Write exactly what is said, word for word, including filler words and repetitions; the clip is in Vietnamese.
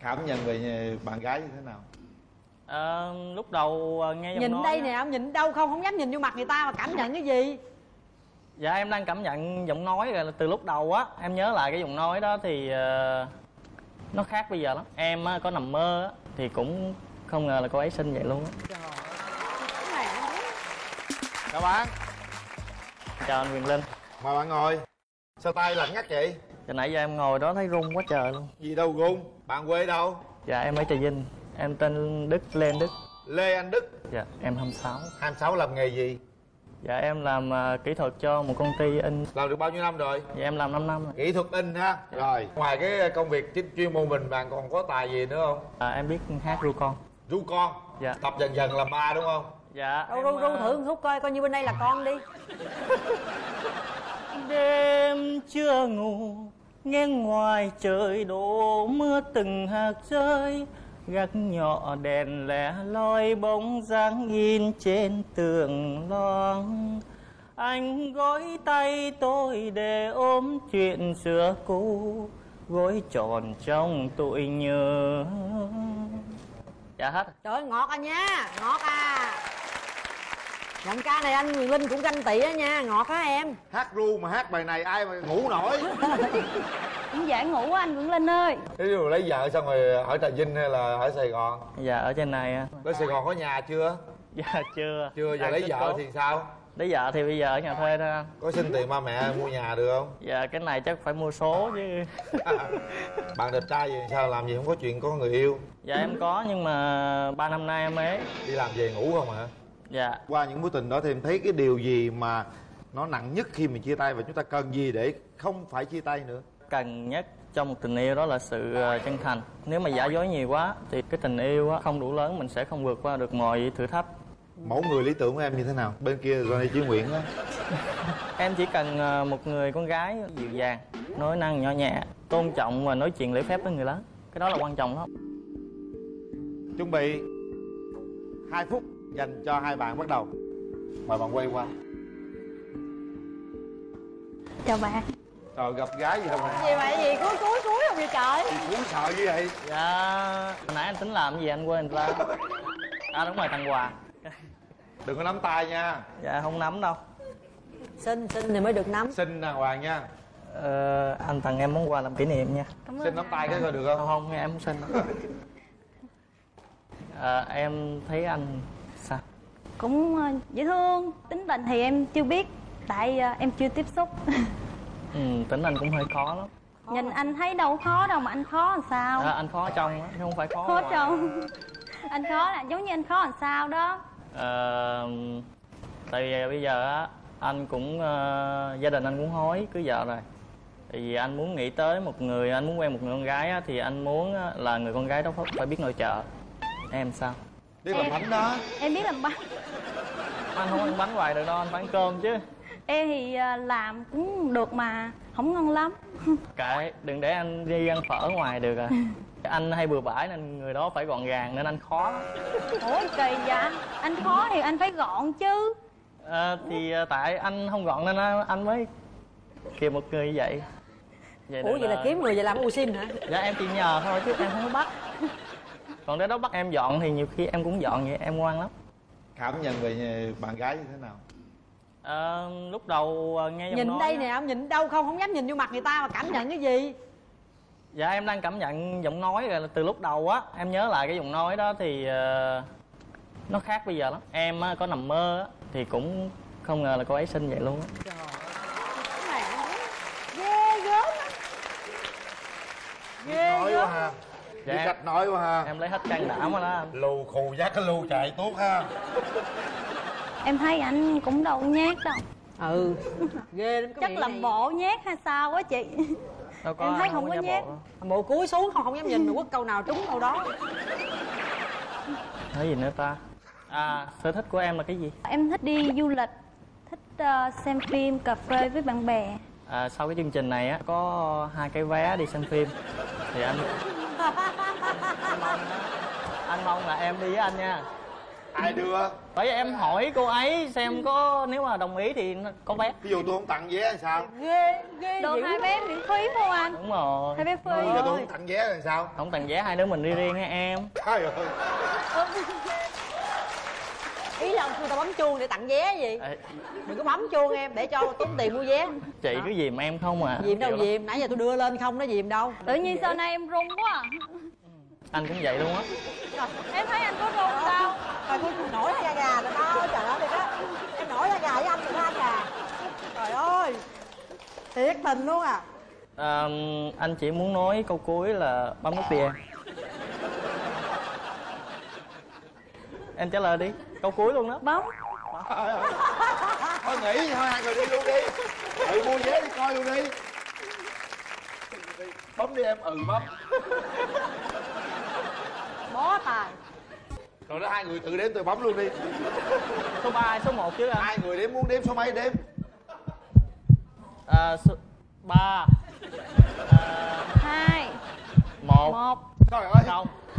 Cảm nhận về bạn gái như thế nào? À, lúc đầu nghe giọng nhìn nói đây nè, ông nhìn đâu không, không dám nhìn vô mặt người ta mà cảm nhận cái gì? Dạ em đang cảm nhận giọng nói rồi từ lúc đầu á. Em nhớ lại cái giọng nói đó thì uh, nó khác bây giờ lắm. Em uh, có nằm mơ á thì cũng không ngờ là cô ấy xinh vậy luôn á. Chào bạn. Chào anh Quyền Linh. Mời bạn ngồi. Sao tay lạnh ngắt vậy? Từ nãy giờ em ngồi đó thấy run quá trời luôn. Gì đâu run. Bạn quê đâu? Dạ em ở Trà Vinh. Em tên Đức, Lê Anh Đức. Lê Anh Đức. Dạ em hai mươi sáu. hai mươi sáu làm nghề gì? Dạ em làm uh, kỹ thuật cho một công ty in. Làm được bao nhiêu năm rồi? Dạ em làm năm năm rồi. Kỹ thuật in ha. Dạ. Rồi ngoài cái công việc chuyên môn mình, bạn còn có tài gì nữa không? À, em biết hát ru con. Ru con. Dạ. Tập dần dần làm ba đúng không? Dạ. Ru ru ru thử một khúc coi, coi như bên đây là con đi. Đêm chưa ngủ, nghe ngoài trời đổ mưa từng hạt rơi, gác nhỏ đèn lẻ loi bóng dáng in trên tường loang. Anh gối tay tôi để ôm chuyện xưa cũ, gối tròn trong tôi nhớ. Dạ hết. Trời ơi, ngọt à nha, ngọt à. Giọng ca này anh Quyền Linh cũng ganh tị á nha, ngọt á em. Hát ru mà hát bài này ai mà ngủ nổi. Cũng dễ ngủ á anh Quyền Linh ơi. Thế rồi lấy vợ xong rồi ở Trà Vinh hay là ở Sài Gòn? Dạ ở trên này á. Ở Sài Gòn có nhà chưa? Dạ chưa. Chưa, giờ Đang lấy tích vợ cốt. thì sao? Lấy vợ thì bây giờ ở nhà thuê thôi anh. Có xin tiền ba mẹ mua nhà được không? Dạ cái này chắc phải mua số chứ. Bạn đẹp trai gì sao làm gì không có chuyện có người yêu? Dạ em có nhưng mà ba năm nay em ế. Đi làm về ngủ không hả? Dạ. Qua những mối tình đó thì em thấy cái điều gì mà nó nặng nhất khi mình chia tay, và chúng ta cần gì để không phải chia tay nữa? Cần nhất trong một tình yêu đó là sự chân thành. Nếu mà giả dối nhiều quá thì cái tình yêu không đủ lớn, mình sẽ không vượt qua được mọi thử thách. Mẫu người lý tưởng của em như thế nào? Bên kia Johnny Chí Nguyễn á. Em chỉ cần một người con gái dịu dàng, nói năng nhỏ nhẹ, tôn trọng và nói chuyện lễ phép với người lớn. Cái đó là quan trọng lắm. Chuẩn bị hai phút dành cho hai bạn bắt đầu. Mời bạn quay qua. Chào bạn. Trời, gặp gái gì đâu mà Gì vậy, gì cuối cuối cuối không vậy trời? gì cũng sợ như vậy. Dạ hồi nãy anh tính làm cái gì anh quên ra. À đúng rồi, tặng quà. Đừng có nắm tay nha. Dạ không nắm đâu. Xin xin thì mới được nắm. Xin đàng hoàng nha. Ờ, anh tặng em món quà làm kỷ niệm nha. Cảm ơn Xin nắm tay cái coi được Không không? không, em không xin. À, em thấy anh sao? Cũng uh, dễ thương. Tính tình thì em chưa biết, tại uh, em chưa tiếp xúc. Ừ, tính anh cũng hơi khó lắm. Nhìn anh thấy đâu khó đâu mà anh khó làm sao. À, anh khó ở trong á, chứ không phải khó Khó ngoài. trong. Anh khó là giống như anh khó làm sao đó. Ờ, tại vì bây giờ á anh cũng uh, gia đình anh cũng hối cưới vợ rồi. Tại vì anh muốn nghĩ tới một người, anh muốn quen một người con gái á, thì anh muốn á, là người con gái đó phải biết nội trợ. Em sao? Biết làm Em- bánh đó. Em biết làm bánh. Anh không ăn bánh hoài được đâu, anh phải ăn cơm chứ. Em thì uh, làm cũng được mà không ngon lắm. Kệ, đừng để anh đi ăn phở ngoài được à. Anh hay bừa bãi nên người đó phải gọn gàng nên anh khó. Ủa kỳ vậy anh? Anh khó thì anh phải gọn chứ. À, thì à, tại anh không gọn nên anh, anh mới kìm một người như vậy. Vậy Ủa nên vậy là kiếm người về làm u xin hả? Dạ em chỉ nhờ thôi chứ em không có bắt. Còn để đó bắt em dọn thì nhiều khi em cũng dọn vậy, em ngoan lắm. Cảm nhận về bạn gái như thế nào? À, lúc đầu à, nghe giọng Nhìn nói đây á, nè, ông nhìn đâu không, không dám nhìn vô mặt người ta mà cảm nhận cái gì? Dạ em đang cảm nhận giọng nói rồi từ lúc đầu á. Em nhớ lại cái giọng nói đó thì uh, nó khác bây giờ lắm. Em uh, có nằm mơ á thì cũng không ngờ là cô ấy xinh vậy luôn á. Trời ơi, ghê gớm á. Ghê Nói gớm. quá ha. Dạ, Biết em- cách nói quá ha. Em lấy hết can đảm rồi đó anh. Lù khù dắt cái lù chạy tốt ha. Em thấy anh cũng đâu nhát đâu. Ừ, ghê lắm cái Chắc miệng làm này. bộ nhát hay sao á chị. Đâu có, Em thấy anh không có giả nhát. bộ đâu. Bộ cúi xuống không không dám nhìn mà quất câu nào trúng câu đó. Nói gì nữa ta? À, sở thích của em là cái gì? Em thích đi du lịch, thích uh, xem phim, cà phê với bạn bè. À, sau cái chương trình này á có hai cái vé đi xem phim thì anh anh mong, anh mong là em đi với anh nha. Ai đưa? Bởi vì em hỏi cô ấy xem có nếu mà đồng ý thì nó có vé. Ví dụ tôi không tặng vé thì sao? Ghê ghê Được dữ hai lắm. vé miễn phí phải không anh? Đúng rồi. Hai vé Bây giờ free. tôi không tặng vé thì sao? Không tặng vé hai đứa mình đi riêng ha em. Trời ơi. Ý là ông kêu tao bấm chuông để tặng vé gì? Ê, Đừng có bấm chuông em để cho tốn tiền mua vé. chị cứ dìm em không à. Dìm đâu Kiểu đó. dìm, nãy giờ tôi đưa lên không nó dìm đâu. Tự nhiên sau này em run quá à. Anh cũng vậy luôn á. Em thấy anh có run đâu. Trời tôi nổi da gà rồi đó, trời ơi thiệt á. Em nổi da gà với anh rồi đó gà. Trời ơi. Thiệt tình luôn à. À, anh chỉ muốn nói câu cuối là bấm nút đi em. Em trả lời đi, câu cuối luôn đó. Bấm. Thôi nghỉ thôi, hai người đi luôn đi. Tự mua vé đi coi luôn đi. Bấm đi em. Ừ bấm. Bó tài. Rồi đó, hai người tự đếm, tự bấm luôn đi. Số ba hay số một chứ anh? Hai người đếm, muốn đếm số mấy đếm. À, số ba, à, Hai. một. Một. Trời ơi. Không.